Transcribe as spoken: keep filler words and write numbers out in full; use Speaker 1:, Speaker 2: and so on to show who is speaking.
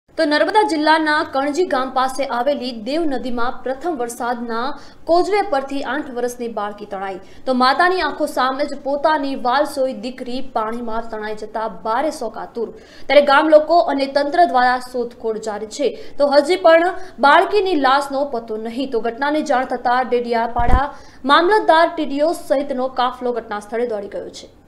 Speaker 1: તો નર્મદા જિલ્લાના કણજી ગામ પાસે આવેલી દેવ નદીમાં પ્રથમ વરસાદના કોઝવે પરથી આઠ વર્ષની બાળકી તણાઈ। તો માતાની આંખો સામે જ પોતાની વાલસોઈ દીકરી પાણીમાં તણાઈ જતા ભારે શોકાતુર। ત્યારે ગામ લોકો અને તંત્ર દ્વારા શોધખોળ જારી છે। તો હજી પણ બાળકીની લાશનો પતો નહીં। તો ઘટનાની જાણ થતા ડેડિયાપાડા મામલતદાર ટીડીઓ સહિતનો કાફલો ઘટના સ્થળે દોડી ગયો છે।